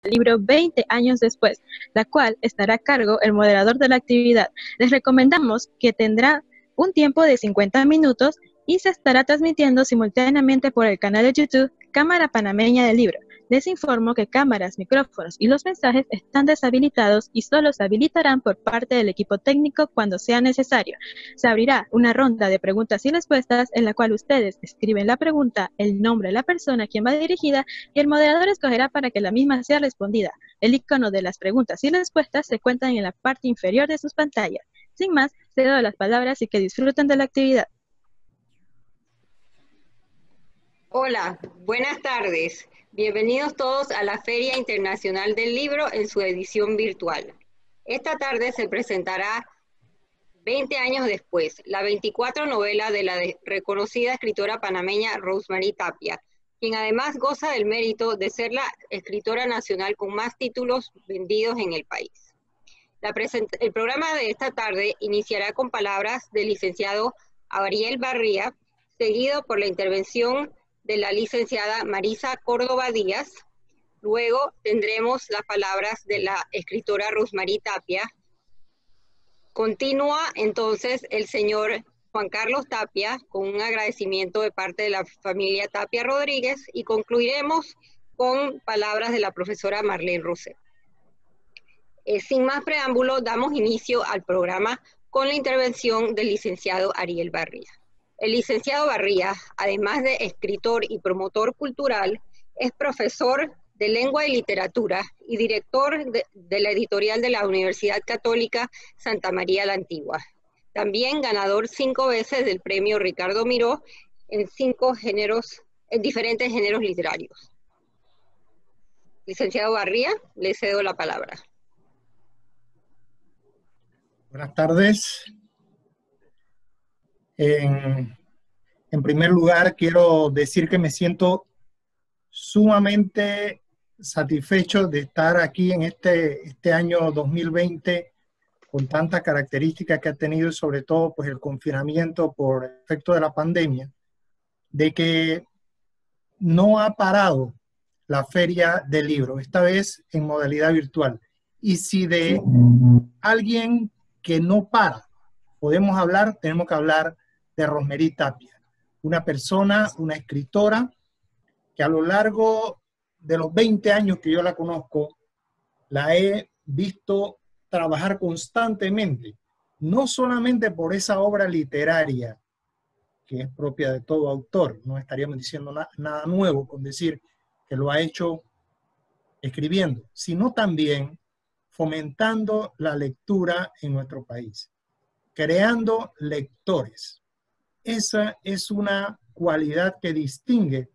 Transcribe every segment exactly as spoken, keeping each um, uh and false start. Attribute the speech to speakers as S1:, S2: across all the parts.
S1: del libro veinte años después, la cual estará a cargo el moderador de la actividad. Les recomendamos que tendrá un tiempo de cincuenta minutos y se estará transmitiendo simultáneamente por el canal de YouTube Cámara Panameña del Libro. Les informo que cámaras, micrófonos y los mensajes están deshabilitados y solo se habilitarán por parte del equipo técnico cuando sea necesario. Se abrirá una ronda de preguntas y respuestas en la cual ustedes escriben la pregunta, el nombre de la persona a quien va dirigida y el moderador escogerá para que la misma sea respondida. El icono de las preguntas y respuestas se encuentran en la parte inferior de sus pantallas. Sin más, cedo las palabras y que disfruten de la actividad.
S2: Hola, buenas tardes. Bienvenidos todos a la Feria Internacional del Libro en su edición virtual. Esta tarde se presentará veinte años después, la veinticuatro novela de la de reconocida escritora panameña Rosemary Tapia, quien además goza del mérito de ser la escritora nacional con más títulos vendidos en el país. La el programa de esta tarde iniciará con palabras del licenciado Ariel Barría, seguido por la intervención de la licenciada Marisa Córdoba Díaz. Luego tendremos las palabras de la escritora Rosemary Tapia. Continúa entonces el señor Juan Carlos Tapia con un agradecimiento de parte de la familia Tapia Rodríguez y concluiremos con palabras de la profesora Marlene Rousseff. Eh, sin más preámbulo, damos inicio al programa con la intervención del licenciado Ariel Barría. El licenciado Barría, además de escritor y promotor cultural, es profesor de lengua y literatura y director de, de la editorial de la Universidad Católica Santa María la Antigua. También ganador cinco veces del premio Ricardo Miró en cinco géneros, en diferentes géneros literarios. Licenciado Barría, le cedo la palabra.
S3: Buenas tardes. En, en primer lugar, quiero decir que me siento sumamente satisfecho de estar aquí en este, este año dos mil veinte con tantas características que ha tenido, sobre todo pues, el confinamiento por efecto de la pandemia, de que no ha parado la Feria del Libro, esta vez en modalidad virtual. Y si de alguien que no para podemos hablar, tenemos que hablar de Rosemary Tapia, una persona, una escritora que a lo largo de los veinte años que yo la conozco, la he visto trabajar constantemente, no solamente por esa obra literaria que es propia de todo autor, no estaríamos diciendo na nada nuevo con decir que lo ha hecho escribiendo, sino también fomentando la lectura en nuestro país, creando lectores. Esa es una cualidad que distingue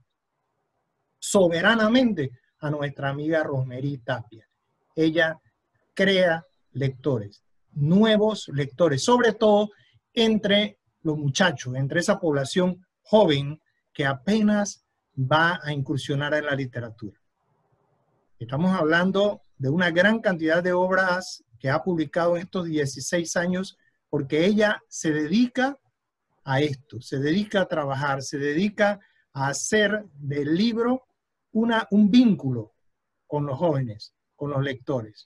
S3: soberanamente a nuestra amiga Rosemary Tapia. Ella crea lectores, nuevos lectores, sobre todo entre los muchachos, entre esa población joven que apenas va a incursionar en la literatura. Estamos hablando de una gran cantidad de obras que ha publicado en estos dieciséis años, porque ella se dedica a esto, se dedica a trabajar, se dedica a hacer del libro una, un vínculo con los jóvenes, con los lectores.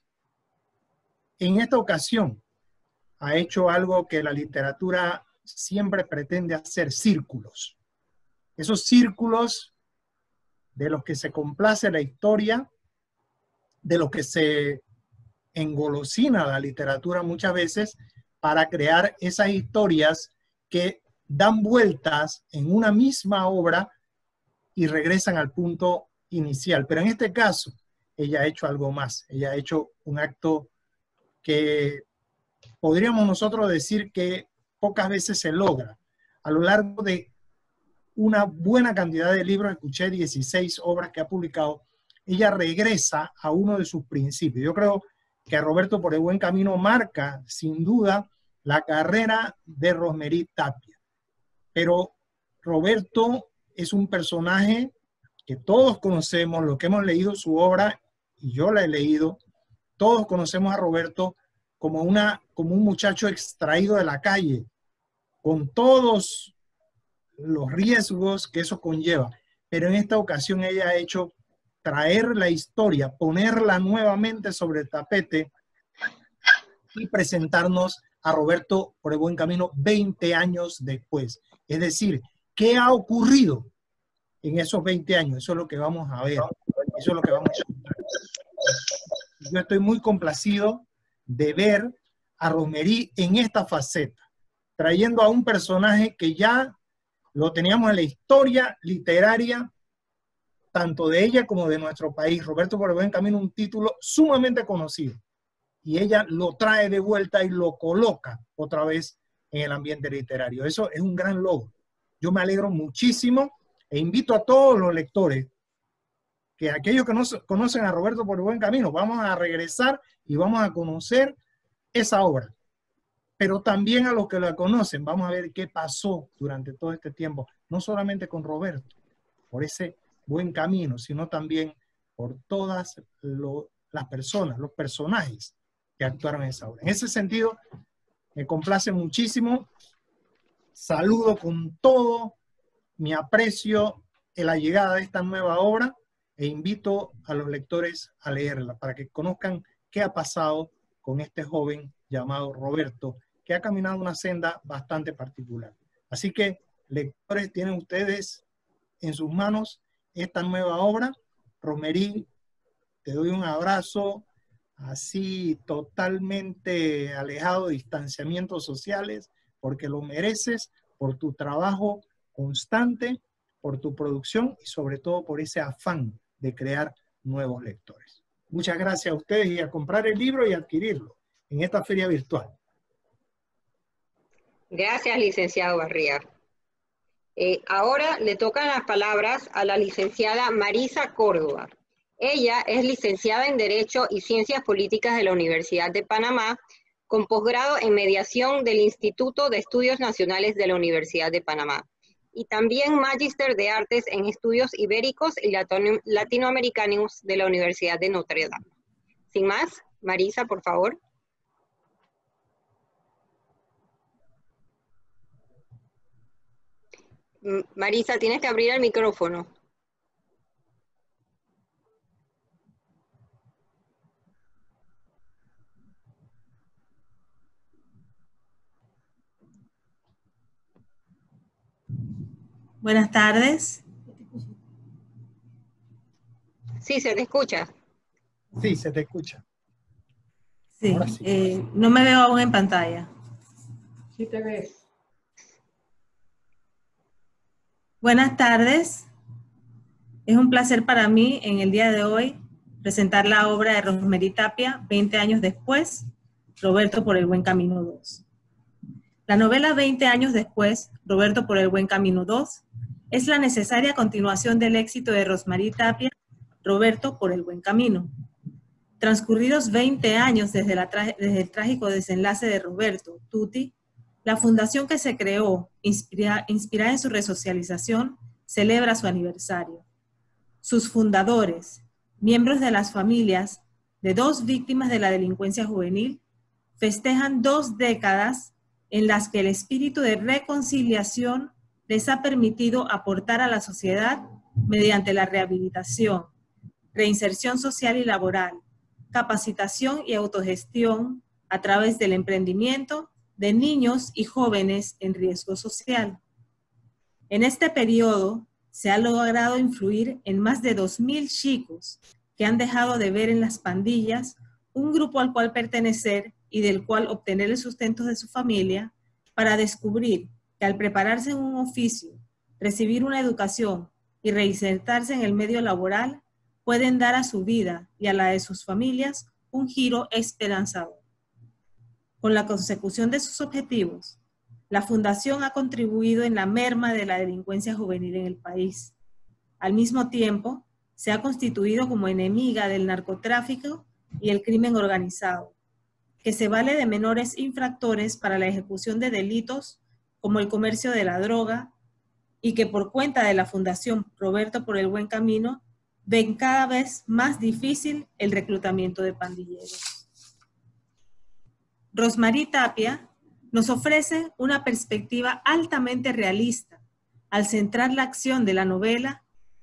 S3: En esta ocasión ha hecho algo que la literatura siempre pretende hacer, círculos. Esos círculos de los que se complace la historia, de los que se engolosina la literatura muchas veces para crear esas historias que dan vueltas en una misma obra y regresan al punto inicial. Pero en este caso, ella ha hecho algo más. Ella ha hecho un acto que podríamos nosotros decir que pocas veces se logra. A lo largo de una buena cantidad de libros, escuché dieciséis obras que ha publicado, ella regresa a uno de sus principios. Yo creo que Roberto por el buen camino marca, sin duda, la carrera de Rosemary Tapia. Pero Roberto es un personaje que todos conocemos, los que hemos leído su obra, y yo la he leído, todos conocemos a Roberto como, una, como un muchacho extraído de la calle, con todos los riesgos que eso conlleva. Pero en esta ocasión ella ha hecho traer la historia, ponerla nuevamente sobre el tapete y presentarnos a Roberto por el Buen Camino veinte años después. Es decir, ¿qué ha ocurrido en esos veinte años? Eso es lo que vamos a ver, eso es lo que vamos a ver. Yo estoy muy complacido de ver a Rosmery en esta faceta, trayendo a un personaje que ya lo teníamos en la historia literaria, tanto de ella como de nuestro país. Roberto por el Buen Camino, un título sumamente conocido. Y ella lo trae de vuelta y lo coloca otra vez en el ambiente literario. Eso es un gran logro. Yo me alegro muchísimo e invito a todos los lectores, que aquellos que no conocen a Roberto por el Buen Camino, vamos a regresar y vamos a conocer esa obra. Pero también a los que la conocen, vamos a ver qué pasó durante todo este tiempo, no solamente con Roberto, por ese buen camino, sino también por todas lo, las personas, los personajes que actuaron en esa obra. En ese sentido, me complace muchísimo. Saludo con todo mi aprecio en la llegada de esta nueva obra e invito a los lectores a leerla para que conozcan qué ha pasado con este joven llamado Roberto, que ha caminado una senda bastante particular. Así que, lectores, tienen ustedes en sus manos esta nueva obra. Rosmery, te doy un abrazo así totalmente alejado de distanciamientos sociales, porque lo mereces por tu trabajo constante, por tu producción y sobre todo por ese afán de crear nuevos lectores. Muchas gracias a ustedes y a comprar el libro y adquirirlo en esta feria virtual.
S2: Gracias, licenciado Barría. Eh, ahora le tocan las palabras a la licenciada Marisa Córdoba. Ella es licenciada en Derecho y Ciencias Políticas de la Universidad de Panamá, con posgrado en Mediación del Instituto de Estudios Nacionales de la Universidad de Panamá, y también Magíster de Artes en Estudios Ibéricos y Latinoamericanos de la Universidad de Notre Dame. Sin más, Marisa, por favor. Marisa, tienes que abrir el micrófono.
S4: Buenas tardes.
S2: Sí, se te escucha.
S3: Sí, se te escucha.
S4: Sí,
S3: Ahora sí.
S4: Eh, no me veo aún en pantalla.
S2: Sí te ves.
S4: Buenas tardes. Es un placer para mí en el día de hoy presentar la obra de Rosmery Tapia, veinte años después, Roberto por el Buen Camino dos. La novela veinte años después, Roberto por el Buen Camino dos, es la necesaria continuación del éxito de Rosmery Tapia, Roberto por el Buen Camino. Transcurridos veinte años desde, la desde el trágico desenlace de Roberto, Tutti, la fundación que se creó, inspira, inspirada en su resocialización, celebra su aniversario. Sus fundadores, miembros de las familias de dos víctimas de la delincuencia juvenil, festejan dos décadas en las que el espíritu de reconciliación les ha permitido aportar a la sociedad mediante la rehabilitación, reinserción social y laboral, capacitación y autogestión a través del emprendimiento de niños y jóvenes en riesgo social. En este periodo se ha logrado influir en más de dos mil chicos que han dejado de ver en las pandillas un grupo al cual pertenecer y del cual obtener el sustento de su familia, para descubrir que al prepararse en un oficio, recibir una educación y reinsertarse en el medio laboral, pueden dar a su vida y a la de sus familias un giro esperanzador. Con la consecución de sus objetivos, la Fundación ha contribuido en la merma de la delincuencia juvenil en el país. Al mismo tiempo, se ha constituido como enemiga del narcotráfico y el crimen organizado, que se vale de menores infractores para la ejecución de delitos como el comercio de la droga, y que por cuenta de la Fundación Roberto por el Buen Camino, ven cada vez más difícil el reclutamiento de pandilleros. Rosmery Tapia nos ofrece una perspectiva altamente realista al centrar la acción de la novela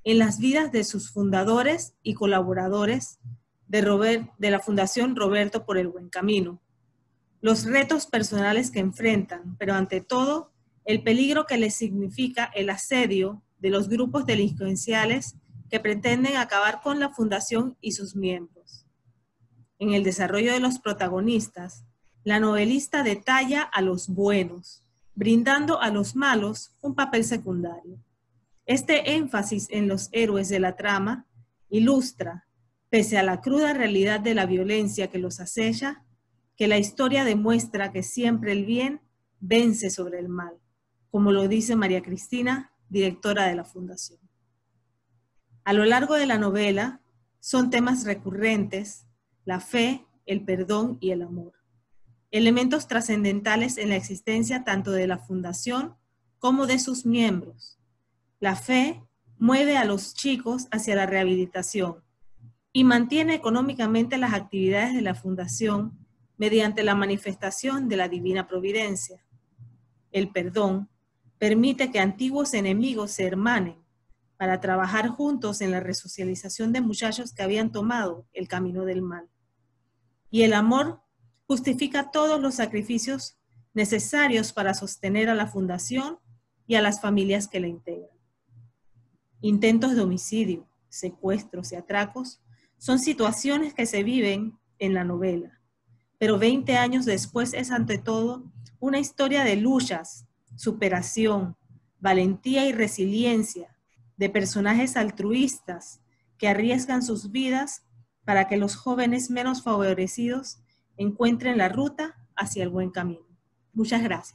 S4: en las vidas de sus fundadores y colaboradores de, Robert, de la Fundación Roberto por el Buen Camino, los retos personales que enfrentan, pero ante todo, el peligro que les significa el asedio de los grupos delincuenciales que pretenden acabar con la Fundación y sus miembros. En el desarrollo de los protagonistas, la novelista detalla a los buenos, brindando a los malos un papel secundario. Este énfasis en los héroes de la trama ilustra, pese a la cruda realidad de la violencia que los acecha, que la historia demuestra que siempre el bien vence sobre el mal, como lo dice María Cristina, directora de la Fundación. A lo largo de la novela son temas recurrentes la fe, el perdón y el amor, elementos trascendentales en la existencia tanto de la Fundación como de sus miembros. La fe mueve a los chicos hacia la rehabilitación y mantiene económicamente las actividades de la Fundación mediante la manifestación de la Divina Providencia. El perdón permite que antiguos enemigos se hermanen para trabajar juntos en la resocialización de muchachos que habían tomado el camino del mal. Y el amor justifica todos los sacrificios necesarios para sostener a la Fundación y a las familias que la integran. Intentos de homicidio, secuestros y atracos son situaciones que se viven en la novela, pero veinte años después es ante todo una historia de luchas, superación, valentía y resiliencia de personajes altruistas que arriesgan sus vidas para que los jóvenes menos favorecidos encuentren la ruta hacia el buen camino. Muchas gracias.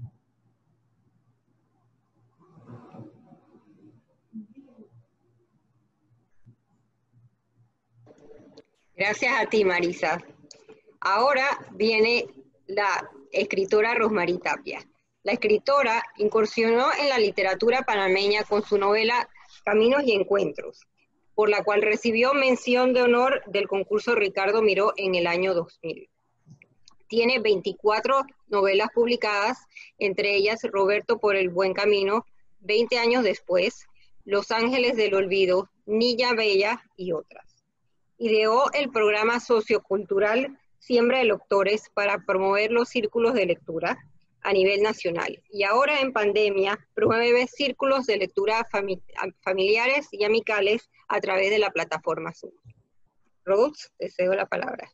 S2: Gracias a ti, Marisa. Ahora viene la escritora Rosmarie Tapia. La escritora incursionó en la literatura panameña con su novela Caminos y Encuentros, por la cual recibió mención de honor del concurso Ricardo Miró en el año dos mil. Tiene veinticuatro novelas publicadas, entre ellas Roberto por el Buen Camino, veinte años después, Los Ángeles del Olvido, Niña Bella y otras. Ideó el programa sociocultural Siembra de Lectores para promover los círculos de lectura a nivel nacional. Y ahora en pandemia promueve círculos de lectura fami familiares y amicales a través de la plataforma Zoom. Rose, te cedo la palabra.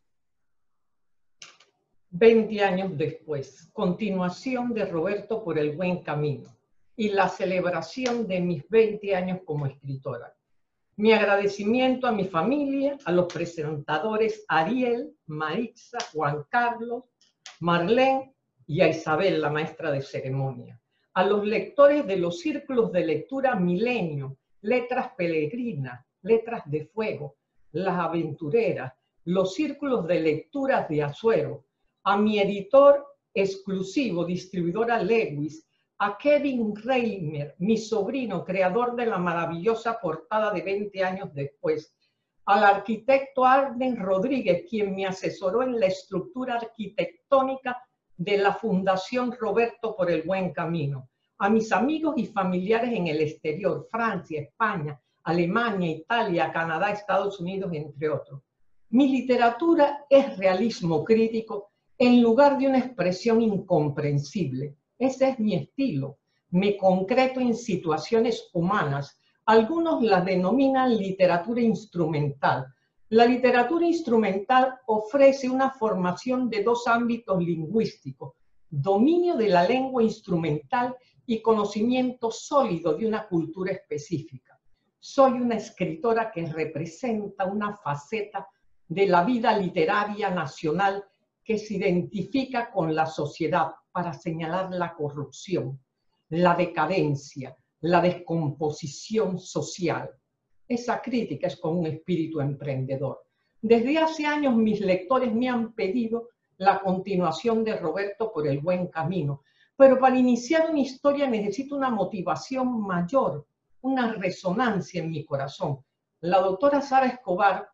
S5: veinte años después, continuación de Roberto por el Buen Camino y la celebración de mis veinte años como escritora. Mi agradecimiento a mi familia, a los presentadores Ariel, Maritza, Juan Carlos, Marlene y a Isabel, la maestra de ceremonia. A los lectores de los círculos de lectura Milenio, Letras Peregrinas, Letras de Fuego, Las Aventureras, los círculos de lecturas de Azuero, a mi editor exclusivo, distribuidora Lewis, a Kevin Reimer, mi sobrino, creador de la maravillosa portada de veinte años después, al arquitecto Arden Rodríguez, quien me asesoró en la estructura arquitectónica de la Fundación Roberto por el Buen Camino, a mis amigos y familiares en el exterior, Francia, España, Alemania, Italia, Canadá, Estados Unidos, entre otros. Mi literatura es realismo crítico en lugar de una expresión incomprensible. Ese es mi estilo. Me concreto en situaciones humanas. Algunos las denominan literatura instrumental. La literatura instrumental ofrece una formación de dos ámbitos lingüísticos: dominio de la lengua instrumental y conocimiento sólido de una cultura específica. Soy una escritora que representa una faceta de la vida literaria nacional que se identifica con la sociedad para señalar la corrupción, la decadencia, la descomposición social. Esa crítica es con un espíritu emprendedor. Desde hace años mis lectores me han pedido la continuación de Roberto por el Buen Camino, pero para iniciar una historia necesito una motivación mayor, una resonancia en mi corazón. La doctora Sara Escobar,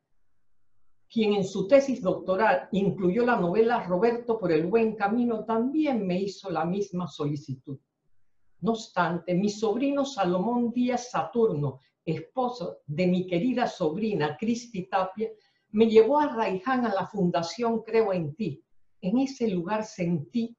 S5: quien en su tesis doctoral incluyó la novela Roberto por el Buen Camino, también me hizo la misma solicitud. No obstante, mi sobrino Salomón Díaz Saturno, esposo de mi querida sobrina Cristi Tapia, me llevó a Raiján, a la Fundación Creo en Ti. En ese lugar sentí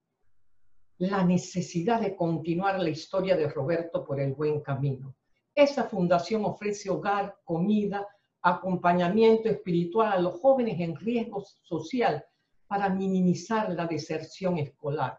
S5: la necesidad de continuar la historia de Roberto por el buen camino. Esa fundación ofrece hogar, comida, acompañamiento espiritual a los jóvenes en riesgo social para minimizar la deserción escolar.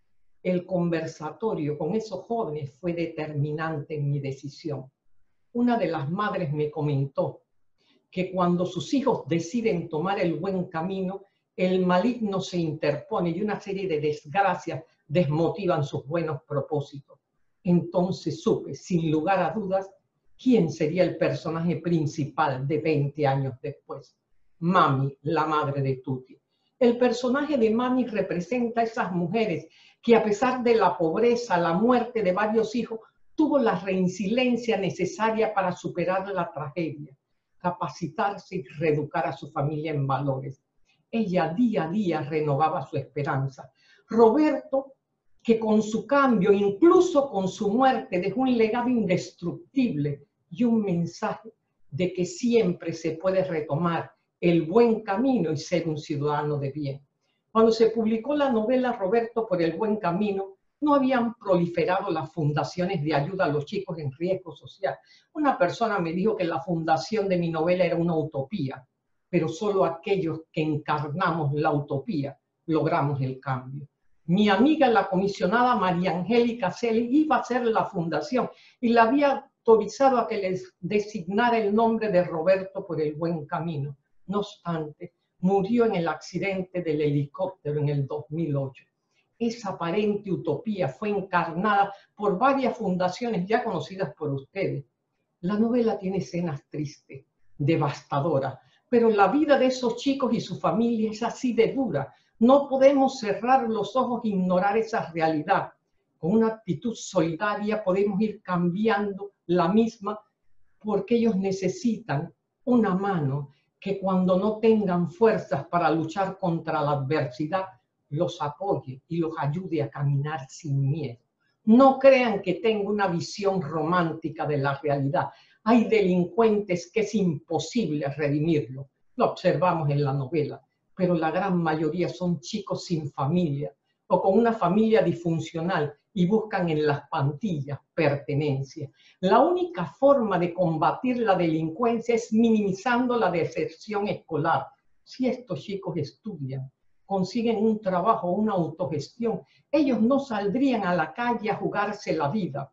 S5: El conversatorio con esos jóvenes fue determinante en mi decisión. Una de las madres me comentó que cuando sus hijos deciden tomar el buen camino, el maligno se interpone y una serie de desgracias desmotivan sus buenos propósitos. Entonces supe, sin lugar a dudas, quién sería el personaje principal de veinte años después. Mami, la madre de Tuti. El personaje de Mami representa a esas mujeres que a pesar de la pobreza, la muerte de varios hijos, tuvo la resiliencia necesaria para superar la tragedia, capacitarse y reeducar a su familia en valores. Ella día a día renovaba su esperanza. Roberto, que con su cambio, incluso con su muerte, dejó un legado indestructible y un mensaje de que siempre se puede retomar el buen camino y ser un ciudadano de bien. Cuando se publicó la novela Roberto por el buen camino, no habían proliferado las fundaciones de ayuda a los chicos en riesgo social. Una persona me dijo que la fundación de mi novela era una utopía, pero solo aquellos que encarnamos la utopía logramos el cambio. Mi amiga, la comisionada María Angélica Celi, iba a hacer la fundación y la había autorizado a que les designara el nombre de Roberto por el buen camino. No obstante, murió en el accidente del helicóptero en el dos mil ocho. Esa aparente utopía fue encarnada por varias fundaciones ya conocidas por ustedes. La novela tiene escenas tristes, devastadoras, pero la vida de esos chicos y su familia es así de dura. No podemos cerrar los ojos e ignorar esa realidad. Con una actitud solidaria podemos ir cambiando la misma, porque ellos necesitan una mano que cuando no tengan fuerzas para luchar contra la adversidad, los apoye y los ayude a caminar sin miedo. No crean que tengo una visión romántica de la realidad. Hay delincuentes que es imposible redimirlo. Lo observamos en la novela, pero la gran mayoría son chicos sin familia o con una familia disfuncional y buscan en las pandillas pertenencia. La única forma de combatir la delincuencia es minimizando la deserción escolar. Si estos chicos estudian, consiguen un trabajo, una autogestión, ellos no saldrían a la calle a jugarse la vida,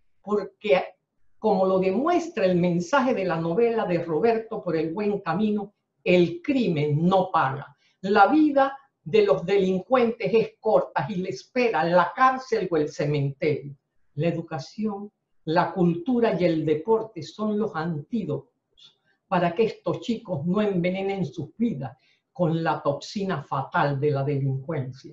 S5: porque como lo demuestra el mensaje de la novela de Roberto por el buen camino, el crimen no paga. La vida de los delincuentes es corta y le espera la cárcel o el cementerio. La educación, la cultura y el deporte son los antídotos para que estos chicos no envenenen sus vidas con la toxina fatal de la delincuencia.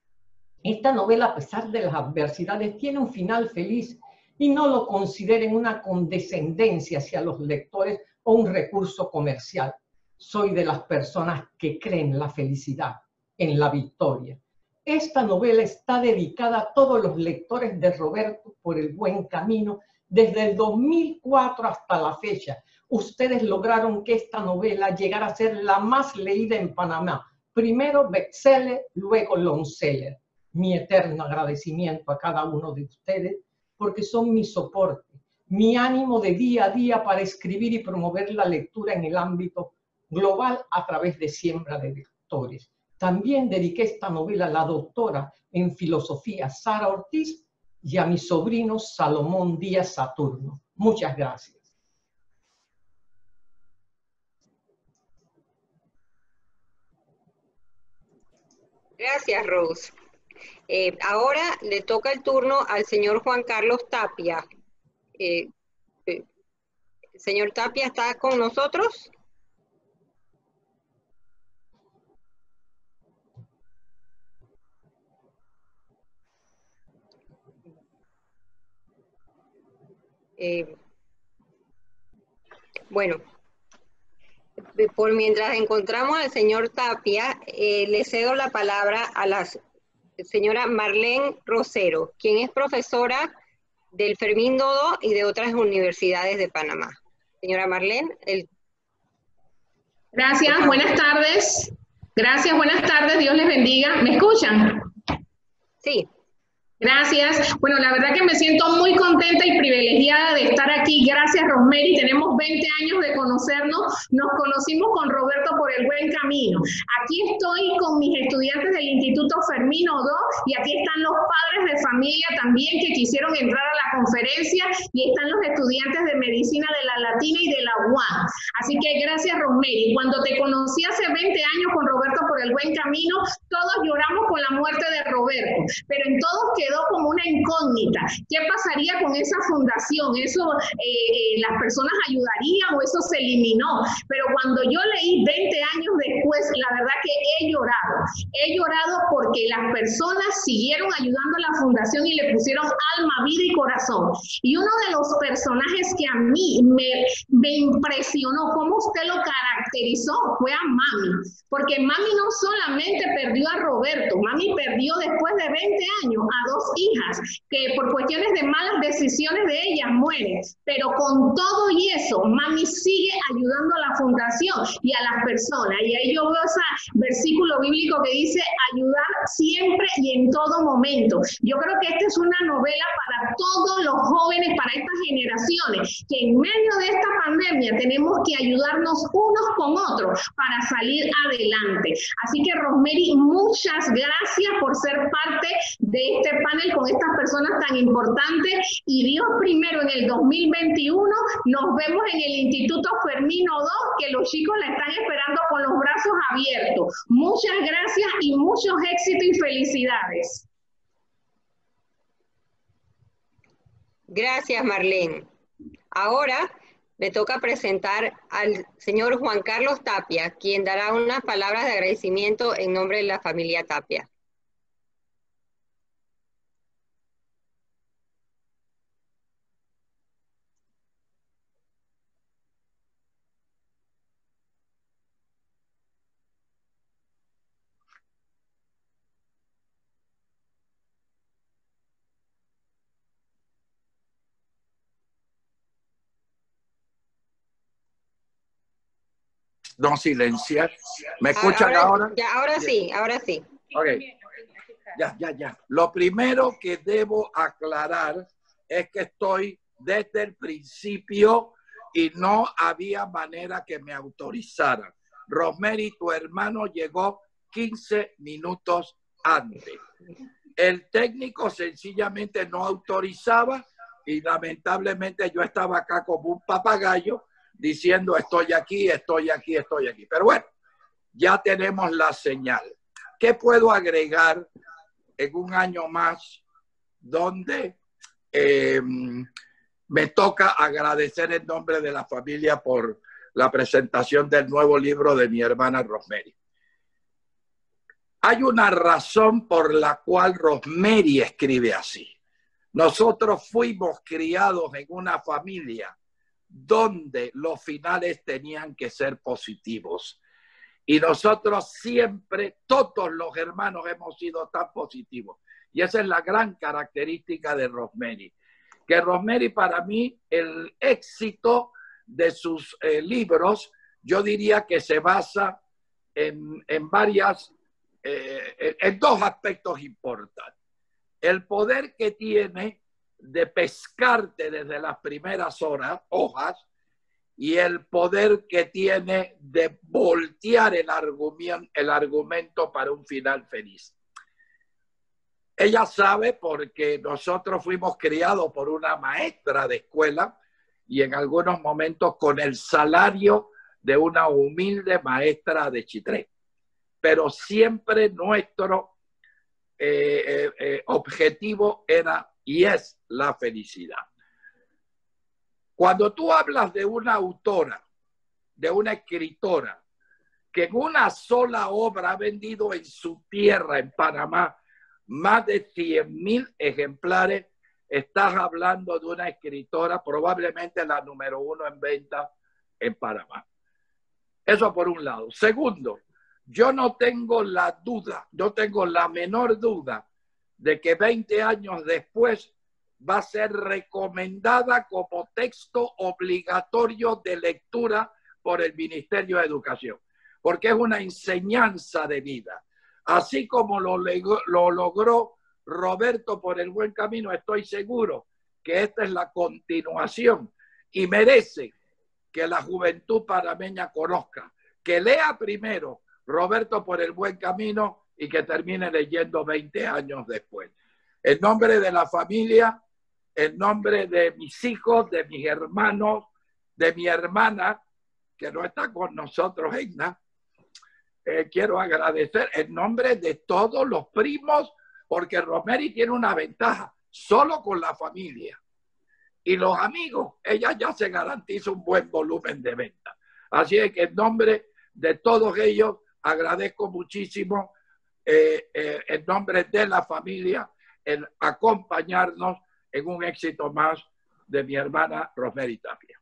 S5: Esta novela, a pesar de las adversidades, tiene un final feliz y no lo consideren una condescendencia hacia los lectores o un recurso comercial. Soy de las personas que creen en la felicidad, en la victoria. Esta novela está dedicada a todos los lectores de Roberto por el buen camino desde el dos mil cuatro hasta la fecha. Ustedes lograron que esta novela llegara a ser la más leída en Panamá. Primero bestseller, luego longseller. Mi eterno agradecimiento a cada uno de ustedes porque son mi soporte, mi ánimo de día a día para escribir y promover la lectura en el ámbito global a través de Siembra de Lectores. También dediqué esta novela a la doctora en filosofía Sara Ortiz y a mi sobrino Salomón Díaz Saturno. Muchas gracias.
S2: Gracias, Rose. Eh, ahora le toca el turno al señor Juan Carlos Tapia. Eh, eh, señor Tapia, ¿está con nosotros? Eh, bueno, por mientras encontramos al señor Tapia, eh, le cedo la palabra a la señora Marlene Rosero, quien es profesora del Fermín Dodo y de otras universidades de Panamá. Señora Marlene, el...
S6: Gracias, buenas tardes. Gracias, buenas tardes, Dios les bendiga. ¿Me escuchan?
S2: Sí.
S6: Gracias. Bueno, la verdad que me siento muy contenta y privilegiada de estar aquí. Gracias, Rosemary. Tenemos veinte años de conocernos. Nos conocimos con Roberto por el buen camino. Aquí estoy con mis estudiantes del Instituto Fermín Odo y aquí están los padres de familia también que quisieron entrar a la conferencia y están los estudiantes de medicina de la Latina y de la U A M. Así que gracias, Rosemary. Cuando te conocí hace veinte años con Roberto por el buen camino, todos lloramos con la muerte de Roberto, pero en todos que quedó como una incógnita. ¿Qué pasaría con esa fundación? ¿Eso eh, eh, las personas ayudarían o eso se eliminó? Pero cuando yo leí veinte años después, la verdad que he llorado. He llorado porque las personas siguieron ayudando a la fundación y le pusieron alma, vida y corazón. Y uno de los personajes que a mí me, me impresionó, cómo usted lo caracterizó, fue a Mami. Porque Mami no solamente perdió a Roberto, Mami perdió después de veinte años a dos hijas que por cuestiones de malas decisiones de ellas mueren, pero con todo y eso Mami sigue ayudando a la fundación y a las personas, y ahí yo veo ese versículo bíblico que dice ayudar siempre y en todo momento. Yo creo que esta es una novela para todos los jóvenes, para estas generaciones, que en medio de esta pandemia tenemos que ayudarnos unos con otros para salir adelante. Así que Rosemary, muchas gracias por ser parte de este panel con estas personas tan importantes, y Dios primero en el dos mil veintiuno nos vemos en el Instituto Fermín Odo, que los chicos la están esperando con los brazos abiertos. Muchas gracias y muchos éxitos y felicidades.
S2: Gracias, Marlene. Ahora le toca presentar al señor Juan Carlos Tapia, quien dará unas palabras de agradecimiento en nombre de la familia Tapia.
S7: No silenciar. ¿Me escuchan ahora?
S2: ahora? Ya, ahora sí, ahora sí.
S7: Ok. Ya, ya, ya. Lo primero que debo aclarar es que estoy desde el principio y no había manera que me autorizaran. Rosemary, tu hermano llegó quince minutos antes. El técnico sencillamente no autorizaba y lamentablemente yo estaba acá como un papagayo diciendo estoy aquí, estoy aquí, estoy aquí. Pero bueno, ya tenemos la señal. ¿Qué puedo agregar en un año más donde eh, me toca agradecer en nombre de la familia por la presentación del nuevo libro de mi hermana Rosemary? Hay una razón por la cual Rosemary escribe así. Nosotros fuimos criados en una familia donde los finales tenían que ser positivos. Y nosotros siempre, todos los hermanos hemos sido tan positivos. Y esa es la gran característica de Rosemary. Que Rosemary, para mí, el éxito de sus eh, libros, yo diría que se basa en, en varias, eh, en dos aspectos importantes. El poder que tiene de pescarte desde las primeras horas, hojas, y el poder que tiene de voltear el argumento, el argumento para un final feliz. Ella sabe porque nosotros fuimos criados por una maestra de escuela y en algunos momentos con el salario de una humilde maestra de Chitré. Pero siempre nuestro eh, eh, eh, objetivo era y es la felicidad. Cuando tú hablas de una autora, de una escritora, que en una sola obra ha vendido en su tierra, en Panamá, más de cien mil ejemplares, estás hablando de una escritora, probablemente la número uno en venta en Panamá. Eso por un lado. Segundo, yo no tengo la duda, yo tengo la menor duda de que veinte años después va a ser recomendada como texto obligatorio de lectura por el Ministerio de Educación, porque es una enseñanza de vida. Así como lo, lo logró Roberto por el buen camino, estoy seguro que esta es la continuación y merece que la juventud panameña conozca, que lea primero Roberto por el buen camino y que termine leyendo veinte años después. En nombre de la familia, en nombre de mis hijos, de mis hermanos, de mi hermana, que no está con nosotros, Egna, eh, quiero agradecer en nombre de todos los primos, porque Rosemary tiene una ventaja, solo con la familia. Y los amigos, ella ya se garantiza un buen volumen de venta. Así es que en nombre de todos ellos, agradezco muchísimo, eh, eh, en nombre de la familia, el acompañarnos en un éxito más de mi hermana Rosemary Tapia.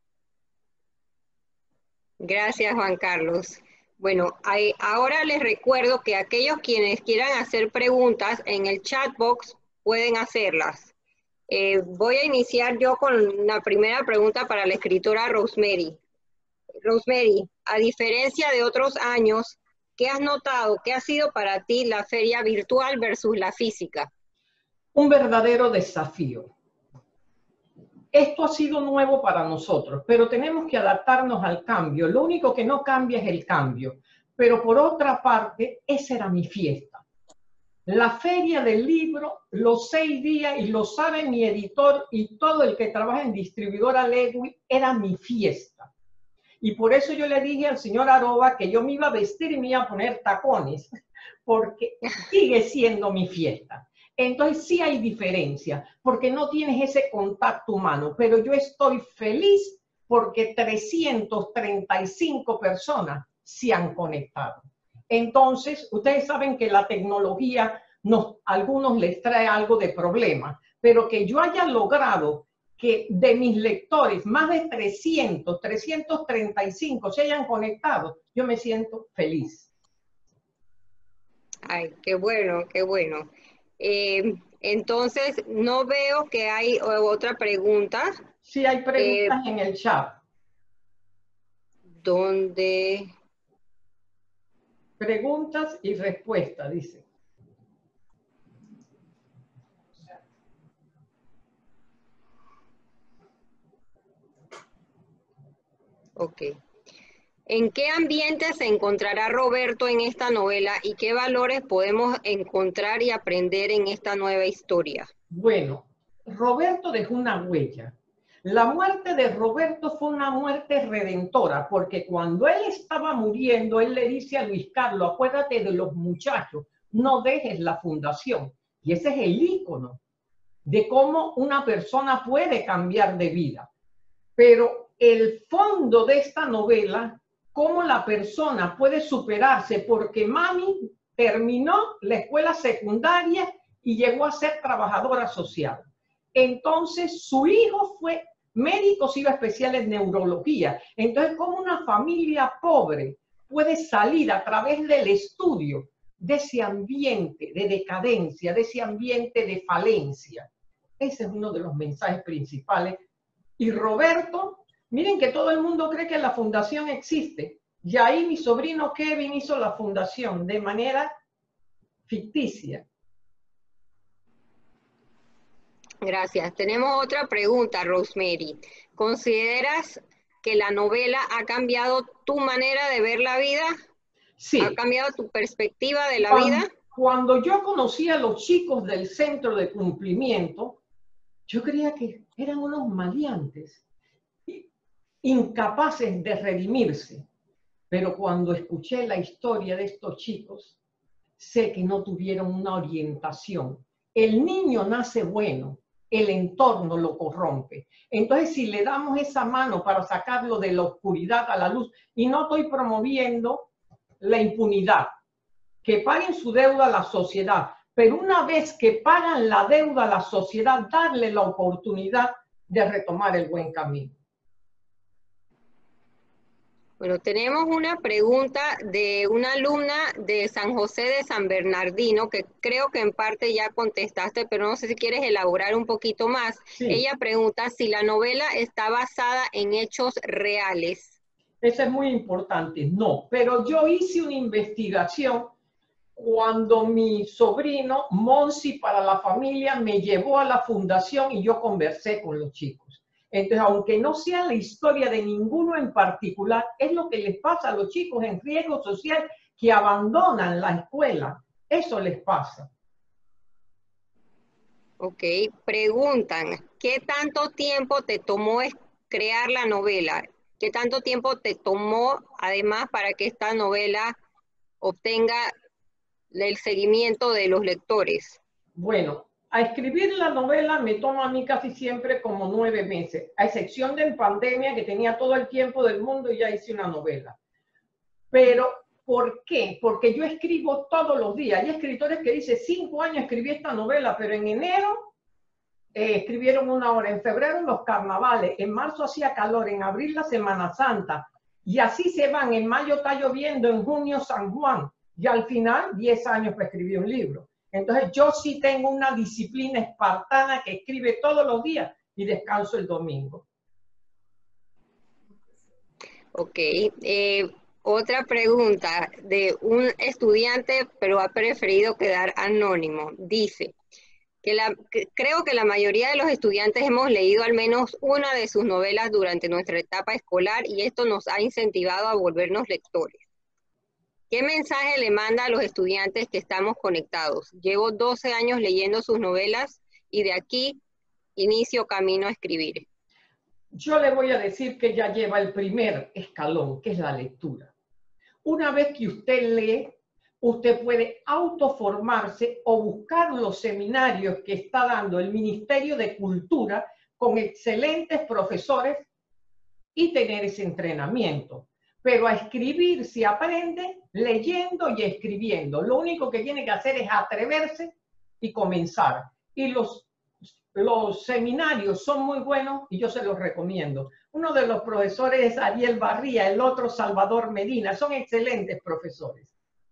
S2: Gracias, Juan Carlos. Bueno, hay, ahora les recuerdo que aquellos quienes quieran hacer preguntas en el chat box pueden hacerlas. Eh, voy a iniciar yo con la primera pregunta para la escritora Rosemary. Rosemary, a diferencia de otros años, ¿qué has notado? ¿Qué ha sido para ti la feria virtual versus la física?
S5: Un verdadero desafío. Esto ha sido nuevo para nosotros, pero tenemos que adaptarnos al cambio. Lo único que no cambia es el cambio. Pero por otra parte, esa era mi fiesta. La feria del libro, los seis días, y lo sabe mi editor y todo el que trabaja en distribuidora Ledwin, era mi fiesta. Y por eso yo le dije al señor Aroba que yo me iba a vestir y me iba a poner tacones, porque sigue siendo mi fiesta. Entonces sí hay diferencia, porque no tienes ese contacto humano, pero yo estoy feliz porque trescientas treinta y cinco personas se han conectado. Entonces, ustedes saben que la tecnología nos, a algunos les trae algo de problema, pero que yo haya logrado que de mis lectores más de trescientos, trescientos treinta y cinco se hayan conectado, yo me siento feliz.
S2: Ay, qué bueno, qué bueno. Eh, entonces, no veo que hay otra pregunta.
S5: Sí, hay preguntas eh, en el chat.
S2: ¿Dónde?
S5: Preguntas y respuestas, dice.
S2: Ok. ¿En qué ambiente se encontrará Roberto en esta novela y qué valores podemos encontrar y aprender en esta nueva historia?
S5: Bueno, Roberto dejó una huella. La muerte de Roberto fue una muerte redentora, porque cuando él estaba muriendo, él le dice a Luis Carlos, acuérdate de los muchachos, no dejes la fundación. Y ese es el ícono de cómo una persona puede cambiar de vida. Pero el fondo de esta novela, cómo la persona puede superarse, porque mami terminó la escuela secundaria y llegó a ser trabajadora social. Entonces su hijo fue médico civil especial en neurología. Entonces, cómo una familia pobre puede salir a través del estudio de ese ambiente de decadencia, de ese ambiente de falencia. Ese es uno de los mensajes principales. Y Roberto, miren que todo el mundo cree que la fundación existe. Y ahí mi sobrino Kevin hizo la fundación de manera ficticia.
S2: Gracias. Tenemos otra pregunta, Rosemary. ¿Consideras que la novela ha cambiado tu manera de ver la vida?
S5: Sí.
S2: ¿Ha cambiado tu perspectiva de la
S5: cuando,
S2: vida?
S5: Cuando yo conocí a los chicos del centro de cumplimiento, yo creía que eran unos maleantes, incapaces de redimirse. Pero cuando escuché la historia de estos chicos, sé que no tuvieron una orientación. El niño nace bueno, el entorno lo corrompe. Entonces, si le damos esa mano para sacarlo de la oscuridad a la luz, y no estoy promoviendo la impunidad, que paguen su deuda a la sociedad, pero una vez que pagan la deuda a la sociedad, darle la oportunidad de retomar el buen camino.
S2: Bueno, tenemos una pregunta de una alumna de San José de San Bernardino, que creo que en parte ya contestaste, pero no sé si quieres elaborar un poquito más.
S5: Sí.
S2: Ella pregunta si la novela está basada en hechos reales.
S5: Eso es muy importante. No, pero yo hice una investigación cuando mi sobrino, Monsi para la familia, me llevó a la fundación y yo conversé con los chicos. Entonces, aunque no sea la historia de ninguno en particular, es lo que les pasa a los chicos en riesgo social que abandonan la escuela. Eso les pasa.
S2: Ok, preguntan, ¿qué tanto tiempo te tomó crear la novela? ¿Qué tanto tiempo te tomó, además, para que esta novela obtenga el seguimiento de los lectores?
S5: Bueno, a escribir la novela me toma a mí casi siempre como nueve meses, a excepción de en pandemia que tenía todo el tiempo del mundo y ya hice una novela. Pero, ¿por qué? Porque yo escribo todos los días. Hay escritores que dicen, cinco años escribí esta novela, pero en enero eh, escribieron una hora, en febrero los carnavales, en marzo hacía calor, en abril la Semana Santa, y así se van, en mayo está lloviendo, en junio San Juan, y al final diez años para escribir un libro. Entonces yo sí tengo una disciplina espartana que escribe todos los días y descanso el domingo.
S2: Ok, eh, otra pregunta de un estudiante, pero ha preferido quedar anónimo. Dice que, la, que creo que la mayoría de los estudiantes hemos leído al menos una de sus novelas durante nuestra etapa escolar y esto nos ha incentivado a volvernos lectores. ¿Qué mensaje le manda a los estudiantes que estamos conectados? Llevo doce años leyendo sus novelas y de aquí inicio camino a escribir.
S5: Yo le voy a decir que ya lleva el primer escalón, que es la lectura. Una vez que usted lee, usted puede autoformarse o buscar los seminarios que está dando el Ministerio de Cultura con excelentes profesores y tener ese entrenamiento. Pero a escribir se aprende leyendo y escribiendo. Lo único que tiene que hacer es atreverse y comenzar. Y los, los seminarios son muy buenos y yo se los recomiendo. Uno de los profesores es Ariel Barría, el otro Salvador Medina. Son excelentes profesores.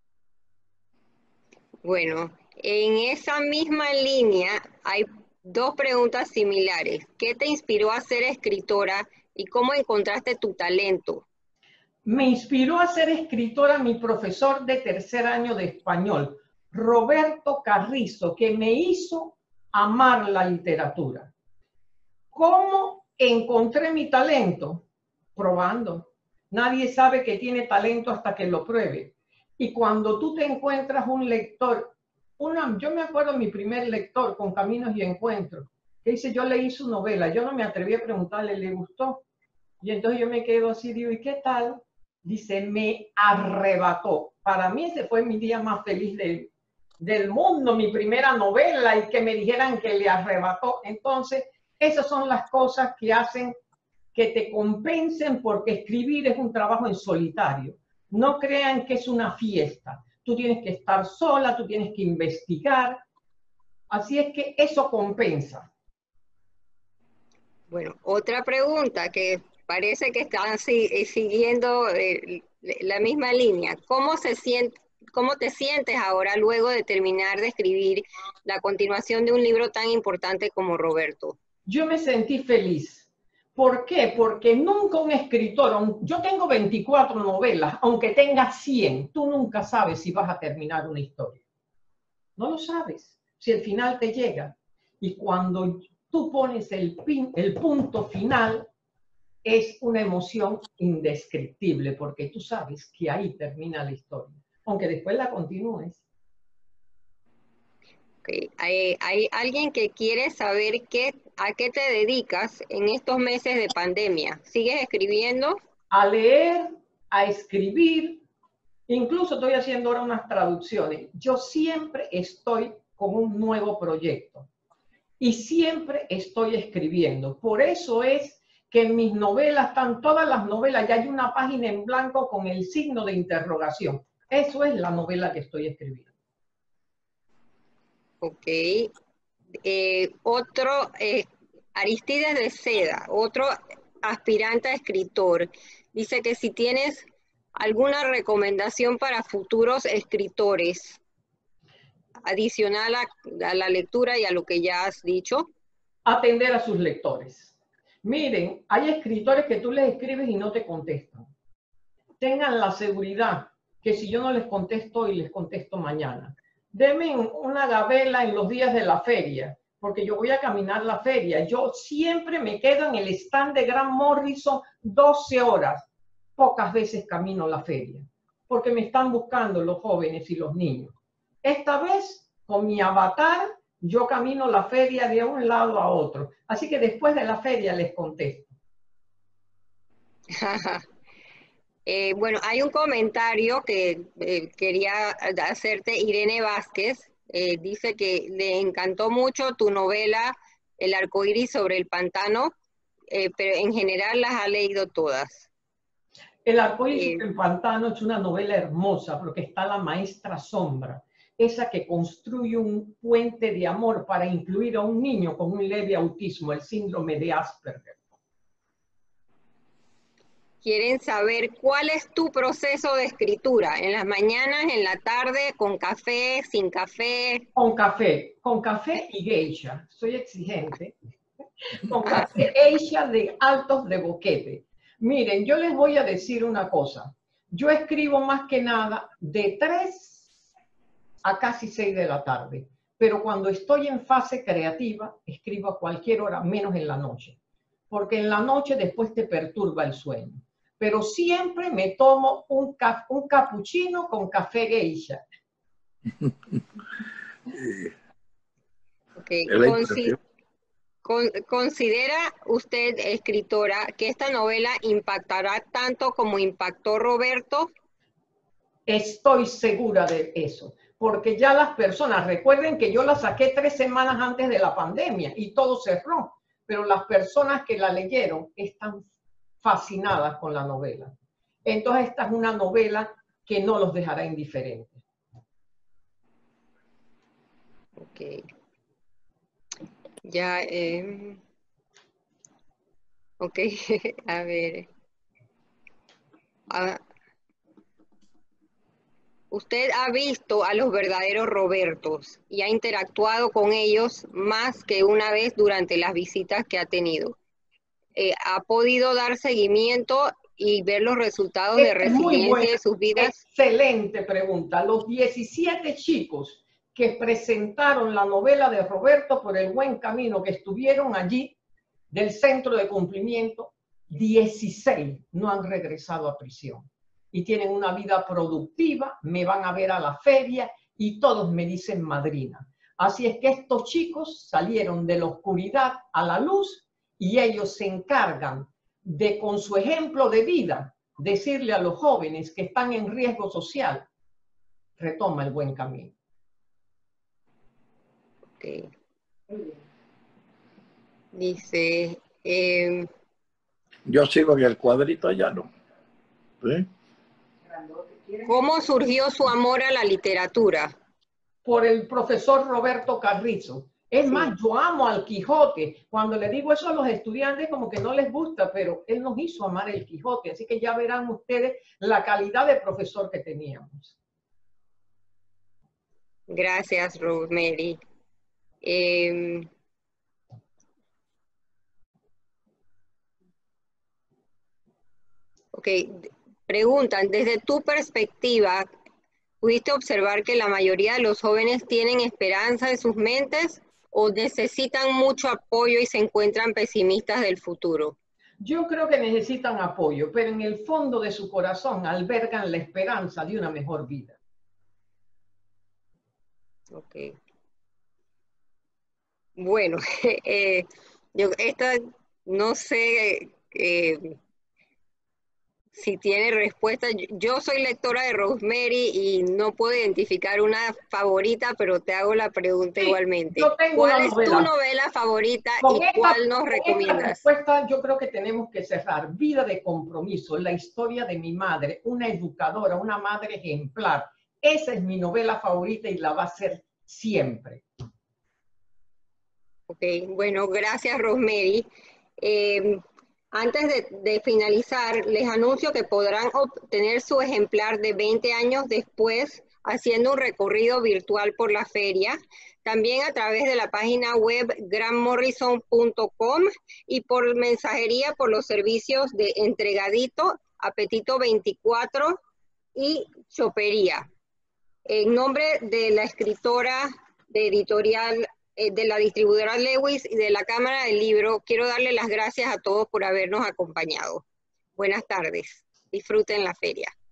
S2: Bueno, en esa misma línea hay dos preguntas similares. ¿Qué te inspiró a ser escritora y cómo encontraste tu talento?
S5: Me inspiró a ser escritora mi profesor de tercer año de español, Roberto Carrizo, que me hizo amar la literatura. ¿Cómo encontré mi talento? Probando. Nadie sabe que tiene talento hasta que lo pruebe. Y cuando tú te encuentras un lector, una, yo me acuerdo de mi primer lector con Caminos y Encuentros, que dice, yo leí su novela, yo no me atreví a preguntarle, ¿le gustó? Y entonces yo me quedo así, digo, ¿y qué tal? Dice, me arrebató. Para mí ese fue mi día más feliz de, del mundo, mi primera novela, y que me dijeran que le arrebató. Entonces, esas son las cosas que hacen que te compensen, porque escribir es un trabajo en solitario. No crean que es una fiesta. Tú tienes que estar sola, tú tienes que investigar. Así es que eso compensa.
S2: Bueno, otra pregunta que parece que están siguiendo eh, la misma línea. ¿Cómo se siente, cómo te sientes ahora luego de terminar de escribir la continuación de un libro tan importante como Roberto?
S5: Yo me sentí feliz. ¿Por qué? Porque nunca un escritor, yo tengo veinticuatro novelas, aunque tenga cien, tú nunca sabes si vas a terminar una historia. No lo sabes, si el final te llega. Y cuando tú pones el, pin, el punto final, es una emoción indescriptible, porque tú sabes que ahí termina la historia, aunque después la continúes.
S2: Okay. Hay, hay alguien que quiere saber qué, a qué te dedicas en estos meses de pandemia. ¿Sigues escribiendo?
S5: A leer, a escribir, incluso estoy haciendo ahora unas traducciones. Yo siempre estoy con un nuevo proyecto y siempre estoy escribiendo. Por eso es que en mis novelas están todas las novelas, ya hay una página en blanco con el signo de interrogación. Eso es la novela que estoy escribiendo.
S2: Ok. Eh, otro, eh, Aristides de Seda, otro aspirante a escritor. Dice que si tienes alguna recomendación para futuros escritores, adicional a, a la lectura y a lo que ya has dicho.
S5: Atender a sus lectores. Miren, hay escritores que tú les escribes y no te contestan. Tengan la seguridad que si yo no les contesto hoy, les contesto mañana. Denme una gabela en los días de la feria, porque yo voy a caminar la feria. Yo siempre me quedo en el stand de Grant Morrison doce horas. Pocas veces camino la feria, porque me están buscando los jóvenes y los niños. Esta vez, con mi avatar, yo camino la feria de un lado a otro. Así que después de la feria les contesto.
S2: eh, bueno, hay un comentario que eh, quería hacerte, Irene Vázquez. Eh, dice que le encantó mucho tu novela El arcoíris sobre el pantano, eh, pero en general las ha leído todas.
S5: El arcoíris sobre el pantano es una novela hermosa porque está la maestra Sombra, esa que construye un puente de amor para incluir a un niño con un leve autismo, el síndrome de Asperger.
S2: Quieren saber cuál es tu proceso de escritura, en las mañanas, en la tarde, con café, sin café.
S5: Con café, con café y geisha, soy exigente. Con café geisha de altos de boquete. Miren, yo les voy a decir una cosa. Yo escribo más que nada de tres a casi seis de la tarde, pero cuando estoy en fase creativa, escribo a cualquier hora, menos en la noche, porque en la noche después te perturba el sueño. Pero siempre me tomo un, ca un capuchino con café geisha.
S2: Okay. Consi con ¿Considera usted, escritora, que esta novela impactará tanto como impactó Roberto?
S5: Estoy segura de eso, porque ya las personas, recuerden que yo la saqué tres semanas antes de la pandemia y todo cerró, pero las personas que la leyeron están fascinadas con la novela. Entonces esta es una novela que no los dejará indiferentes.
S2: Ok. Ya, eh... ok, a ver. A... Usted ha visto a los verdaderos Robertos y ha interactuado con ellos más que una vez durante las visitas que ha tenido. Eh, ¿Ha podido dar seguimiento y ver los resultados
S5: Es
S2: de resiliencia de sus vidas?
S5: Excelente pregunta. Los diecisiete chicos que presentaron la novela de Roberto por el buen camino, que estuvieron allí del centro de cumplimiento, dieciséis no han regresado a prisión y tienen una vida productiva, me van a ver a la feria y todos me dicen madrina. Así es que estos chicos salieron de la oscuridad a la luz y ellos se encargan de, con su ejemplo de vida, decirle a los jóvenes que están en riesgo social, retoma el buen camino.
S2: Okay. Dice... Eh,
S7: Yo sigo en el cuadrito ya, ¿no? ¿Sí?
S2: ¿Cómo surgió su amor a la literatura?
S5: Por el profesor Roberto Carrizo. Es
S2: Sí.
S5: más, yo amo al Quijote. Cuando le digo eso a los estudiantes como que no les gusta, pero él nos hizo amar el Quijote. Así que ya verán ustedes la calidad de profesor que teníamos.
S2: Gracias, Rosemary. Eh, ok, preguntan, desde tu perspectiva, ¿pudiste observar que la mayoría de los jóvenes tienen esperanza en sus mentes o necesitan mucho apoyo y se encuentran pesimistas del futuro?
S5: Yo creo que necesitan apoyo, pero en el fondo de su corazón albergan la esperanza de una mejor vida.
S2: Ok. Bueno, eh, yo esta no sé eh, si tiene respuesta. Yo soy lectora de Rosemary y no puedo identificar una favorita, pero te hago la pregunta
S5: Sí,
S2: igualmente.
S5: yo tengo
S2: ¿Cuál
S5: una
S2: es
S5: novela.
S2: tu novela favorita
S5: Con
S2: y
S5: esta-
S2: cuál nos
S5: con esta
S2: recomiendas?
S5: respuesta yo creo que tenemos que cerrar. Vida de compromiso, la historia de mi madre, una educadora, una madre ejemplar. Esa es mi novela favorita y la va a ser siempre.
S2: Ok, bueno, gracias, Rosemary. Eh, Antes de, de finalizar, les anuncio que podrán obtener su ejemplar de veinte años después haciendo un recorrido virtual por la feria, también a través de la página web grant morrison punto com y por mensajería por los servicios de Entregadito, Apetito veinticuatro y Chopería. En nombre de la escritora de editorial, eh, de la distribuidora Lewis y de la Cámara del Libro, quiero darle las gracias a todos por habernos acompañado. Buenas tardes. Disfruten la feria.